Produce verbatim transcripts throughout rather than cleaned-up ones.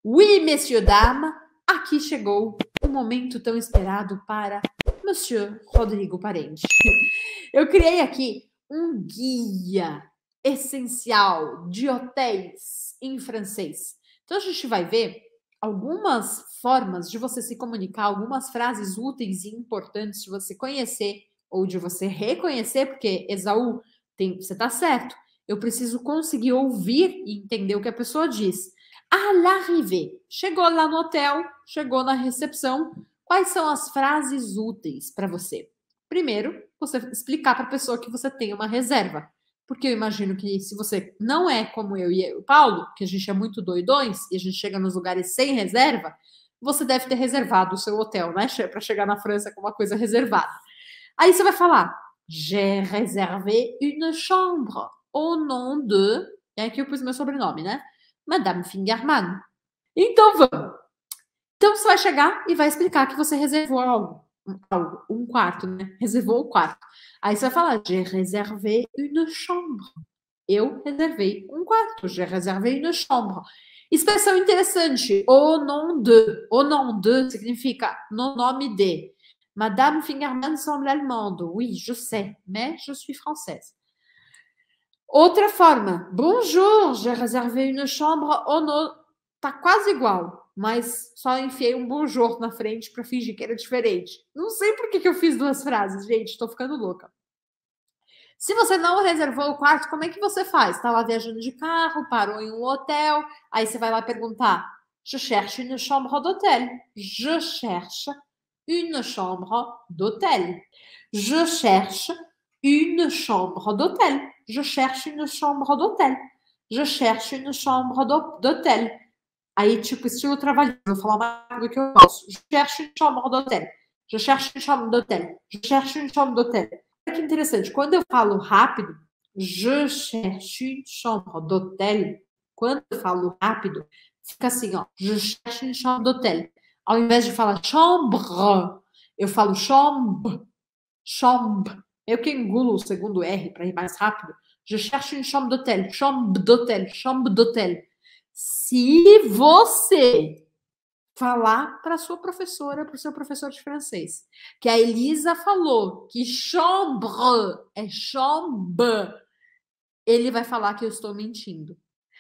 Oui, messieurs, dames, aqui chegou o momento tão esperado para Monsieur Rodrigo Parente. Eu criei aqui um guia essencial de hotéis em francês. Então a gente vai ver algumas formas de você se comunicar, algumas frases úteis e importantes de você conhecer ou de você reconhecer, porque Esaú, tem, você está certo. Eu preciso conseguir ouvir e entender o que a pessoa diz. À l'arrivée, chegou lá no hotel, chegou na recepção, quais são as frases úteis para você? Primeiro, você explicar para a pessoa que você tem uma reserva. Porque eu imagino que se você não é como eu e o Paulo, que a gente é muito doidões e a gente chega nos lugares sem reserva, você deve ter reservado o seu hotel, né? Para chegar na França com uma coisa reservada. Aí você vai falar: J'ai réservé une chambre au nom de. É aqui eu pus meu sobrenome, né? Madame Fingerman. Então vamos. Então você vai chegar e vai explicar que você reservou algo. Algo, um quarto, né? Reservou o quarto. Aí você vai falar: J'ai réservé une chambre. Eu reservei um quarto. J'ai réservé une chambre. Expressão interessante. Au nom de. Au nom de significa no nome de. Madame Fingerman semble allemande. Oui, je sais, mais je suis française. Outra forma. Bonjour, j'ai réservé une chambre au nom. Tá quase igual, mas só enfiei um bonjour na frente para fingir que era diferente. Não sei por que, que eu fiz duas frases, gente, tô ficando louca. Se você não reservou o quarto, como é que você faz? Tá lá viajando de carro, parou em um hotel, aí você vai lá perguntar: Je cherche une chambre d'hôtel. Je cherche une chambre d'hôtel. Je cherche une chambre d'hôtel. Je cherche une chambre d'hôtel. Je cherche une chambre d'hôtel. Aí, tipo, estilo trabalhando, vou falar mais do que eu posso. Je cherche une chambre d'hôtel. Je cherche une chambre d'hôtel. Je cherche une chambre d'hôtel. Olha que interessante. Quando eu falo rápido, je cherche une chambre d'hôtel. Quando eu falo rápido, fica assim, ó. Je cherche une chambre d'hôtel. Ao invés de falar chambre, eu falo chambre. Chambre. Eu que engulo o segundo R para ir mais rápido. Je cherche une chambre d'hôtel. Chambre d'hôtel. Chambre d'hôtel. Se você falar para sua professora, para o seu professor de francês, que a Elisa falou que chambre é chambre, ele vai falar que eu estou mentindo.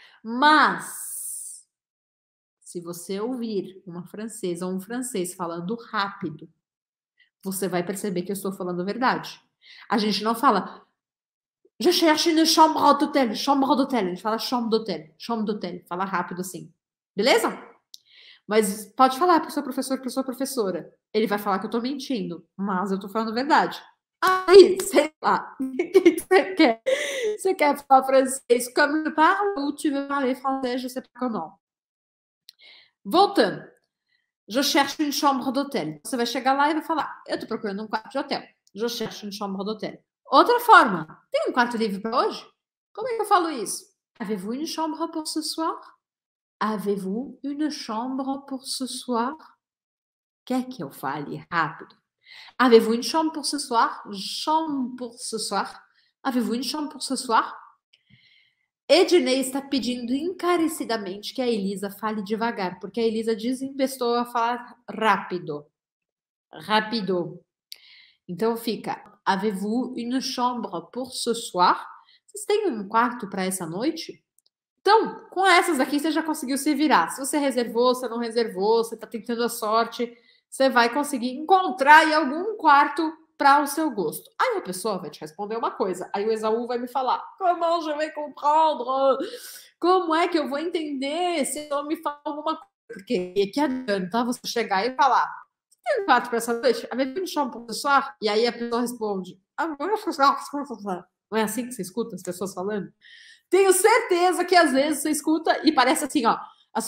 Mas, se você ouvir uma francesa ou um francês falando rápido, você vai perceber que eu estou falando a verdade. A gente não fala Je cherche une chambre d'hôtel, chambre d'hôtel. A gente fala chambre d'hôtel, chambre d'hôtel. Fala rápido assim. Beleza? Mas pode falar para o seu professor, para a sua professora. Ele vai falar que eu estou mentindo, mas eu estou falando a verdade. Aí, sei lá, o que você quer? Você quer falar francês comme je parle ou tu veux parler français, je sais pas comment. Voltando. Je cherche une chambre d'hôtel. Você vai chegar lá e vai falar: eu estou procurando um quarto de hotel. Je cherche une chambre d'hôtel. Outra forma. Tem um quarto livre para hoje? Como é que eu falo isso? Avez-vous une chambre pour ce soir? Avez-vous une chambre pour ce soir? Quer que eu fale rápido? Avez-vous une chambre pour ce soir? Chambre pour ce soir. Avez-vous une chambre pour ce soir? Ednei está pedindo encarecidamente que a Elisa fale devagar, porque a Elisa desinvestou a falar rápido. Rápido. Então fica: Avez-vous une chambre pour ce soir? Vocês têm um quarto para essa noite? Então, com essas aqui, você já conseguiu se virar. Se você reservou, se não reservou, você está tentando a sorte, você vai conseguir encontrar aí algum quarto para o seu gosto. Aí a pessoa vai te responder uma coisa. Aí o Esaú vai me falar: Comment je vais comprendre? Como é que eu vou entender se eu me fala alguma coisa? Porque que adianta você chegar e falar: Você tem um quarto para essa noite? Avez-vous une chambre pour ce soir? E aí a pessoa responde: Não é assim que você escuta as pessoas falando? Tenho certeza que às vezes você escuta e parece assim, ó.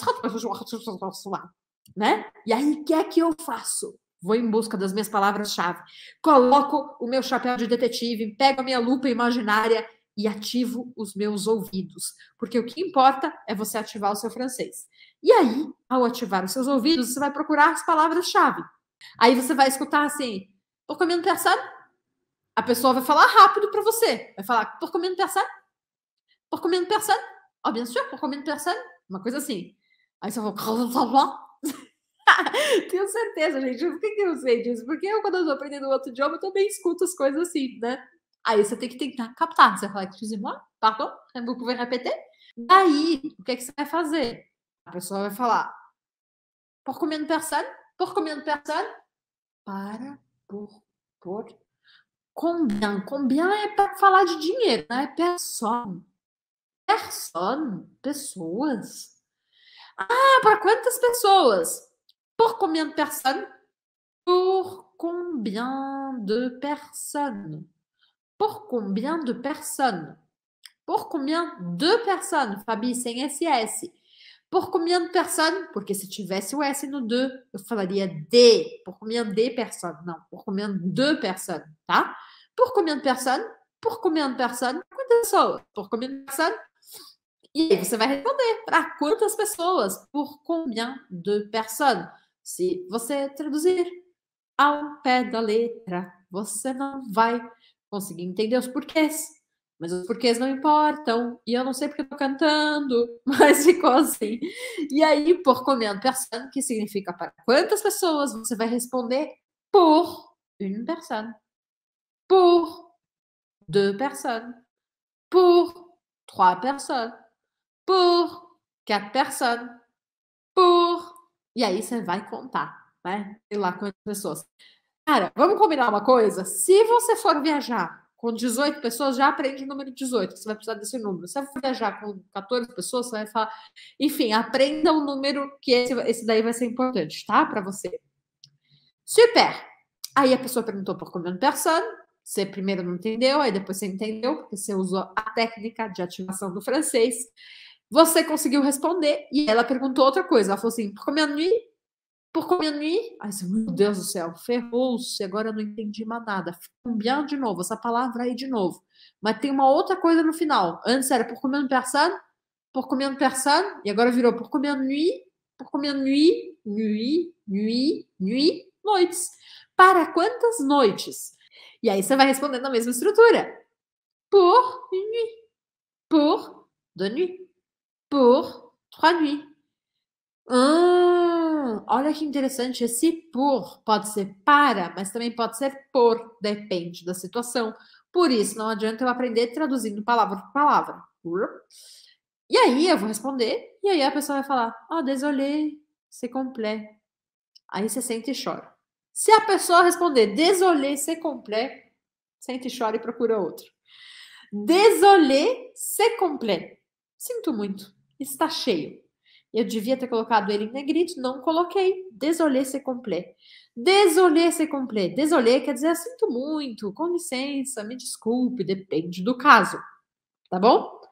Né? E aí, o que é que eu faço? Vou em busca das minhas palavras-chave. Coloco o meu chapéu de detetive, pego a minha lupa imaginária e ativo os meus ouvidos. Porque o que importa é você ativar o seu francês. E aí, ao ativar os seus ouvidos, você vai procurar as palavras-chave. Aí você vai escutar assim, por combien de personnes? A pessoa vai falar rápido para você. Vai falar, por combien de personnes? Por combien de personnes? Oh, bien sûr, por combien de personnes? Uma coisa assim. Aí você falou, tenho certeza, gente. Por que, que eu sei disso? Porque eu, quando eu tô aprendendo outro idioma, eu também escuto as coisas assim, né? Aí você tem que tentar captar. Você fala, excusez-moi, pardon, vous pouvez répéter? Daí, o que, que você vai fazer? A pessoa vai falar, por combien de personnes? Por combien de personnes? Para, por, por. Combien. Combien é para falar de dinheiro, não é person. Person, pessoas. Ah, para quantas pessoas? Por combien de personnes? Pour combien de personnes? Por combien de personnes? Por combien de personnes? Fabi, sem esse S. Por combien de personnes? Porque se tivesse o S no de, eu falaria de. Por combien de personnes? Não, por combien de personnes, tá? Por combien de personnes? Por combien de personnes? Quantas pessoas? Por combien de personnes? E aí você vai responder para quantas pessoas? Por combien de personnes? Se você traduzir ao pé da letra, você não vai conseguir entender os porquês. Mas os porquês não importam. E eu não sei porque eu tô cantando, mas ficou assim. E aí, por combien de personnes, que significa para quantas pessoas, você vai responder por une personne, por deux personnes, por trois personnes, por quatre personnes, por... E aí você vai contar, né? Sei lá quantas pessoas. Cara, vamos combinar uma coisa? Se você for viajar com dezoito pessoas, já aprende o número dezoito, você vai precisar desse número. Se você for viajar com quatorze pessoas, você vai falar... Enfim, aprenda o número, que esse, esse daí vai ser importante, tá? Para você. Super! Aí a pessoa perguntou por combien de personnes, você primeiro não entendeu, aí depois você entendeu, porque você usou a técnica de ativação do francês. Você conseguiu responder, e ela perguntou outra coisa. Ela falou assim, por combien de nuit? Por combien de nuit? Aí você, meu Deus do céu, ferrou-se, agora eu não entendi mais nada. Combien de novo, essa palavra aí de novo. Mas tem uma outra coisa no final. Antes era por combien de personnes? Por combien de personnes? E agora virou por combien de nuit? Por combien de nuit? Nuit, nuit, nuit, noites. Para quantas noites? E aí você vai responder na mesma estrutura. Pour une nuit. Pour deux nuits. Pour trois nuits. Ah, olha que interessante. Esse por pode ser para, mas também pode ser por. Depende da situação. Por isso, não adianta eu aprender traduzindo palavra por palavra. E aí eu vou responder, e aí a pessoa vai falar, ah, oh, désolé, c'est complet. Aí você sente e chora. Se a pessoa responder, désolé, c'est complet, sente e chora e procura outro. Désolé, c'est complet. Sinto muito, está cheio. Eu devia ter colocado ele em negrito, não coloquei. Désolé, c'est complet. Désolé, c'est complet. Désolé quer dizer, sinto muito, com licença, me desculpe, depende do caso. Tá bom?